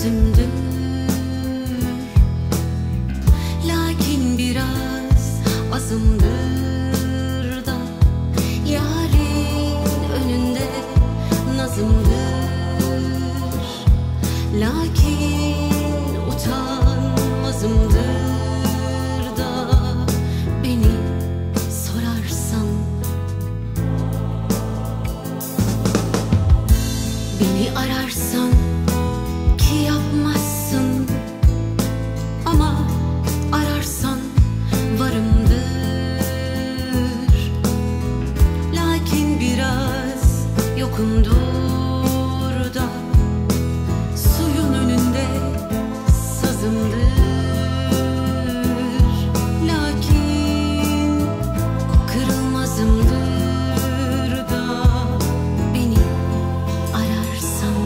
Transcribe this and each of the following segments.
özümdür. Lakin biraz azımdır da yarın önünde nazımdır. Lakin utanmazımdır da beni sorarsan, beni ararsan ki yapmazsın, ama ararsan varımdır. Lakin biraz yokumdur da suyun önünde sazımdır. Lakin kırılmazımdır da beni ararsan.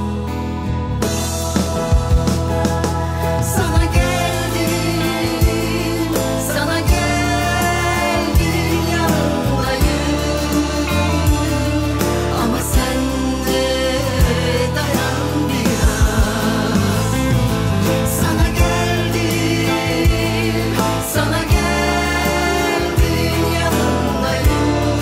Sana geldim, sana geldim, yanındayım, ama sen de dayan biraz. Sana geldim, sana geldim, yanındayım,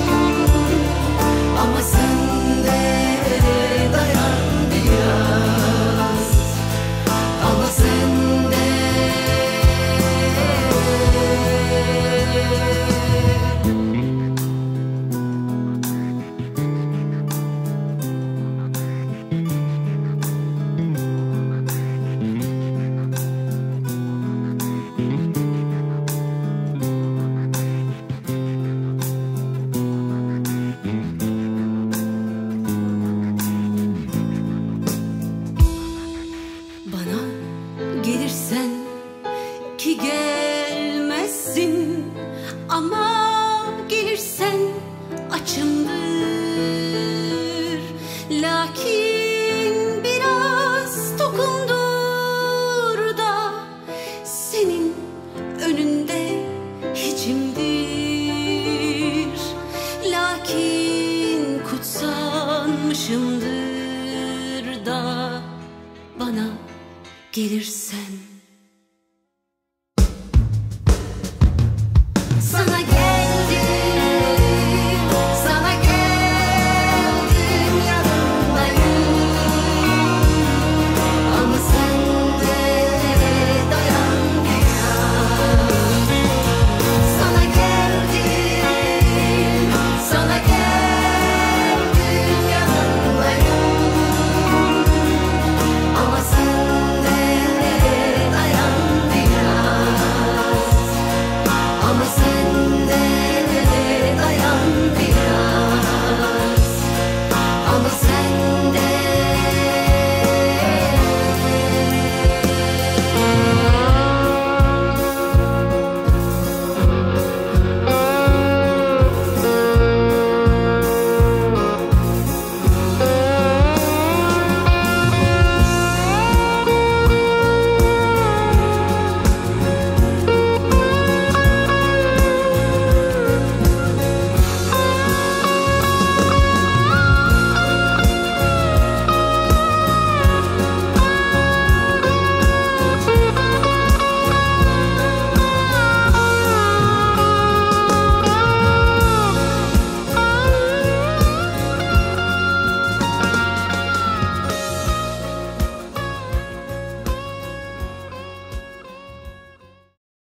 ama sen de dayan biraz. Ama sen de bana gelirsen ki gelmezsin, ama gelirsen açımdır. Lakin biraz tokumdur da senin önünde hiçimdir. Lakin kutsanmışımdır da bana gelirsen.